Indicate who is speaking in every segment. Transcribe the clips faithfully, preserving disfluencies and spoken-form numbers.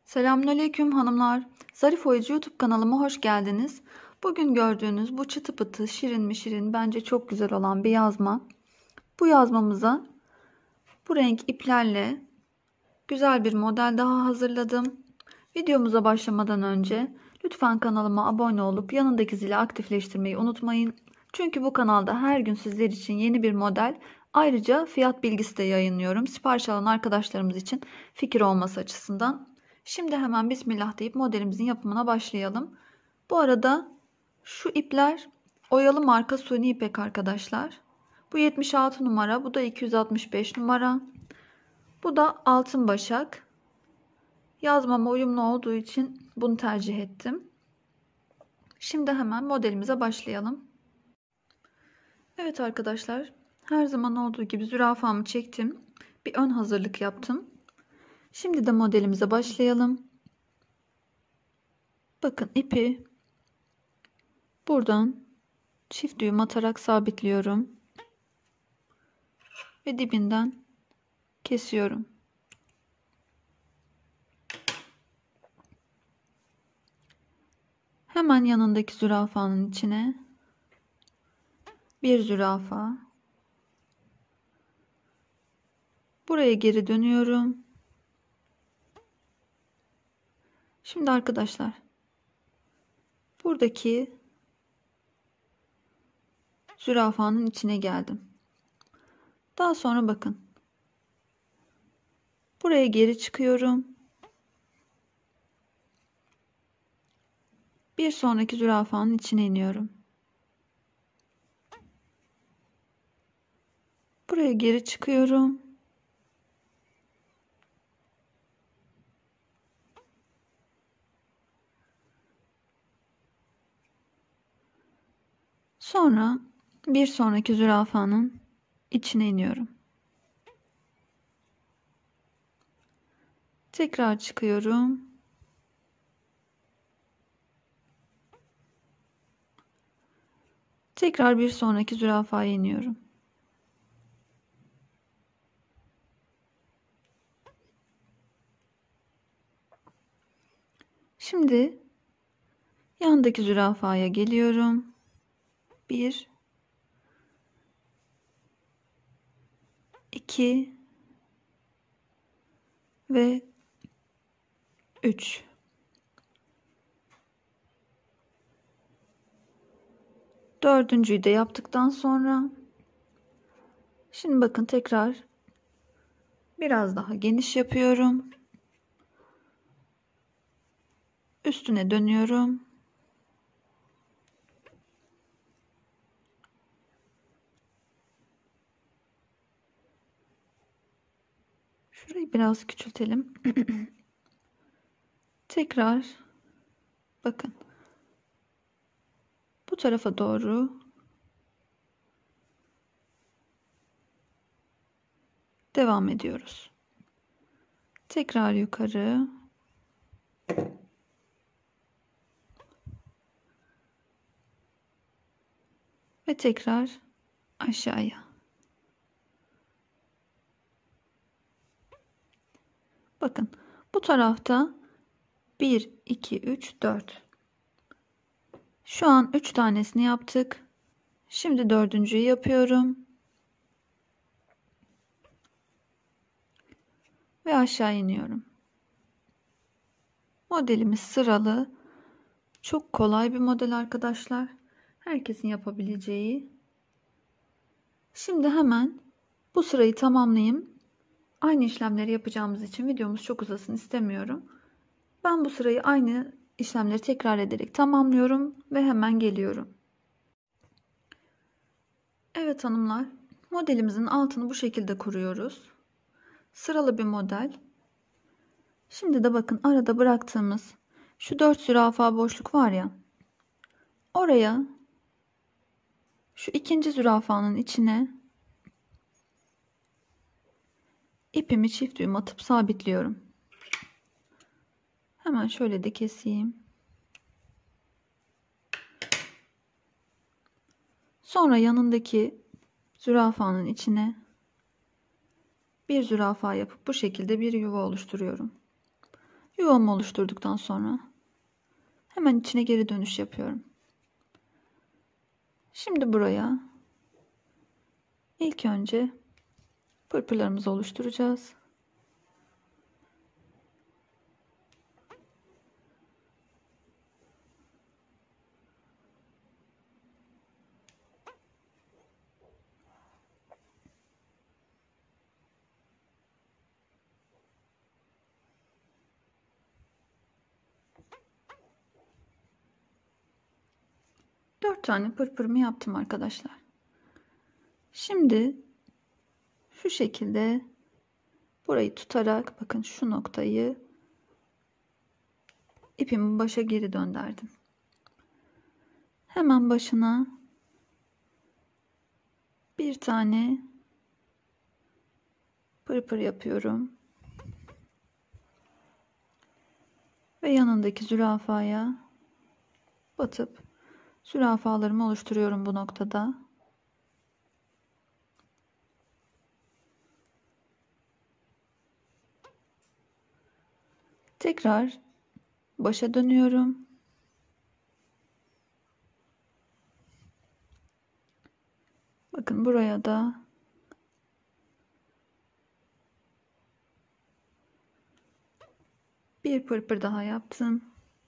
Speaker 1: Selamünaleyküm hanımlar. Zarif Oyacı YouTube kanalıma hoş geldiniz. Bugün gördüğünüz bu çıtı pıtı, şirin mi şirin, bence çok güzel olan bir yazma. Bu yazmamıza bu renk iplerle güzel bir model daha hazırladım. Videomuza başlamadan önce lütfen kanalıma abone olup yanındaki zili aktifleştirmeyi unutmayın. Çünkü bu kanalda her gün sizler için yeni bir model, ayrıca fiyat bilgisi de yayınlıyorum. Sipariş alan arkadaşlarımız için fikir olması açısından. Şimdi hemen Bismillah deyip modelimizin yapımına başlayalım. Bu arada şu ipler Oyalı marka suni ipek arkadaşlar. Bu yetmiş altı numara, bu da iki yüz altmış beş numara. Bu da altın başak. Yazmama uyumlu olduğu için bunu tercih ettim. Şimdi hemen modelimize başlayalım. Evet arkadaşlar, her zaman olduğu gibi zürafamı çektim. Bir ön hazırlık yaptım. Şimdi de modelimize başlayalım. Bakın ipi buradan çift düğüm atarak sabitliyorum. Ve dibinden kesiyorum. Hemen yanındaki zürafanın içine bir zürafa. Buraya geri dönüyorum. Şimdi arkadaşlar, buradaki zürafanın içine geldim. Daha sonra bakın. Buraya geri çıkıyorum. Bir sonraki zürafanın içine iniyorum. Buraya geri çıkıyorum. Sonra bir sonraki zürafanın içine iniyorum. Tekrar çıkıyorum. Tekrar bir sonraki zürafaya iniyorum. Şimdi yandaki zürafaya geliyorum. Bir, iki ve üç. Dördüncüyü de yaptıktan sonra şimdi bakın tekrar biraz daha geniş yapıyorum. Üstüne dönüyorum. Şurayı biraz küçültelim. Tekrar bakın. Bu tarafa doğru devam ediyoruz. Tekrar yukarı. Ve tekrar aşağıya. Bakın bu tarafta bir, iki, üç, dört. Şu an üç tanesini yaptık. Şimdi dördüncüyü yapıyorum. Ve aşağı iniyorum. Modelimiz sıralı. Çok kolay bir model arkadaşlar. Herkesin yapabileceği. Şimdi hemen bu sırayı tamamlayayım. Aynı işlemleri yapacağımız için videomuz çok uzasın istemiyorum. Ben bu sırayı aynı işlemleri tekrar ederek tamamlıyorum ve hemen geliyorum. Evet hanımlar, modelimizin altını bu şekilde kuruyoruz. Sıralı bir model. Şimdi de bakın arada bıraktığımız şu dört zürafa boşluk var ya. Oraya şu ikinci zürafanın içine ipimi çift düğüm atıp sabitliyorum. Hemen şöyle de keseyim. Sonra yanındaki zürafanın içine bir zürafa yapıp bu şekilde bir yuva oluşturuyorum. Yuvamı oluşturduktan sonra hemen içine geri dönüş yapıyorum. Şimdi buraya ilk önce pırpırlarımızı oluşturacağız. dört tane pırpırımı yaptım arkadaşlar. Şimdi şu şekilde burayı tutarak bakın şu noktayı ipimi başa geri döndürdüm. Hemen başına bir tane pırpır yapıyorum. Ve yanındaki zürafaya batıp zürafalarımı oluşturuyorum bu noktada. Tekrar başa dönüyorum. Bakın buraya da bir pırpır daha yaptım.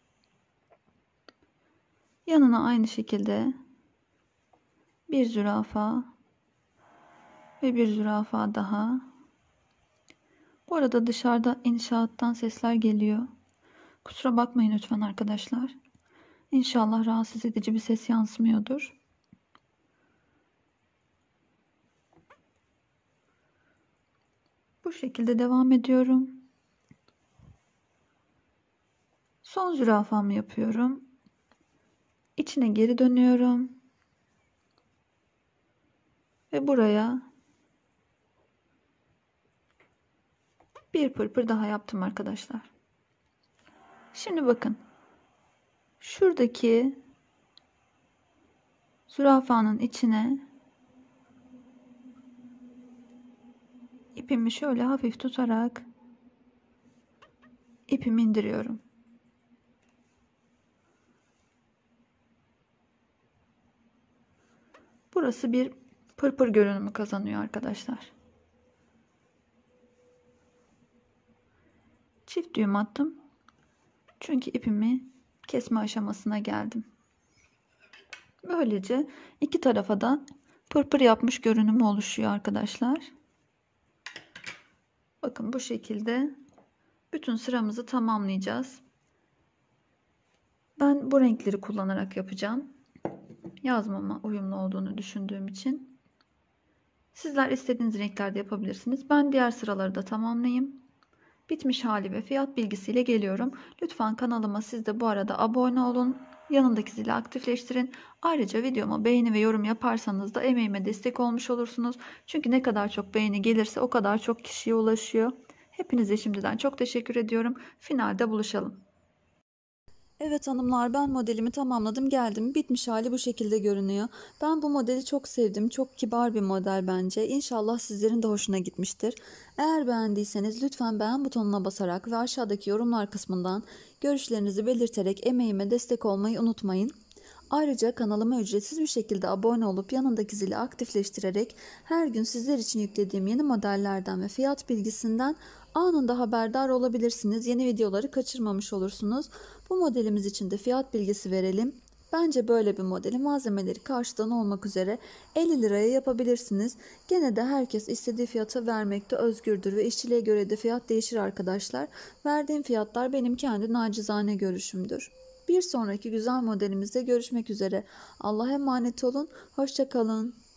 Speaker 1: Yanına aynı şekilde bir zürafa ve bir zürafa daha. Bu arada dışarıda inşaattan sesler geliyor. Kusura bakmayın lütfen arkadaşlar. İnşallah rahatsız edici bir ses yansımıyordur. Bu şekilde devam ediyorum. Son zürafamı yapıyorum. İçine geri dönüyorum. Ve buraya bir pırpır daha yaptım arkadaşlar. Şimdi bakın. Şuradaki zürafanın içine ipimi şöyle hafif tutarak ipimi indiriyorum. Burası bir pırpır görünümü kazanıyor arkadaşlar. Çift düğüm attım. Çünkü ipimi kesme aşamasına geldim. Böylece iki tarafa da pırpır yapmış görünümü oluşuyor arkadaşlar. Bakın bu şekilde bütün sıramızı tamamlayacağız. Ben bu renkleri kullanarak yapacağım. Yazmama uyumlu olduğunu düşündüğüm için. Sizler istediğiniz renklerde yapabilirsiniz. Ben diğer sıraları da tamamlayayım. Bitmiş hali ve fiyat bilgisiyle geliyorum. Lütfen kanalıma siz de bu arada abone olun. Yanındaki zili aktifleştirin. Ayrıca videoma beğeni ve yorum yaparsanız da emeğime destek olmuş olursunuz. Çünkü ne kadar çok beğeni gelirse o kadar çok kişiye ulaşıyor. Hepinize şimdiden çok teşekkür ediyorum. Finalde buluşalım. Evet hanımlar, ben modelimi tamamladım geldim. Bitmiş hali bu şekilde görünüyor. Ben bu modeli çok sevdim. Çok kibar bir model bence. İnşallah sizlerin de hoşuna gitmiştir. Eğer beğendiyseniz lütfen beğen butonuna basarak ve aşağıdaki yorumlar kısmından görüşlerinizi belirterek emeğime destek olmayı unutmayın. Ayrıca kanalıma ücretsiz bir şekilde abone olup yanındaki zili aktifleştirerek her gün sizler için yüklediğim yeni modellerden ve fiyat bilgisinden anında haberdar olabilirsiniz. Yeni videoları kaçırmamış olursunuz. Bu modelimiz için de fiyat bilgisi verelim. Bence böyle bir modeli malzemeleri karşıdan olmak üzere elli liraya yapabilirsiniz. Gene de herkes istediği fiyatı vermekte özgürdür ve işçiliğe göre de fiyat değişir arkadaşlar. Verdiğim fiyatlar benim kendi nacizane görüşümdür. Bir sonraki güzel modelimizde görüşmek üzere. Allah'a emanet olun. Hoşça kalın.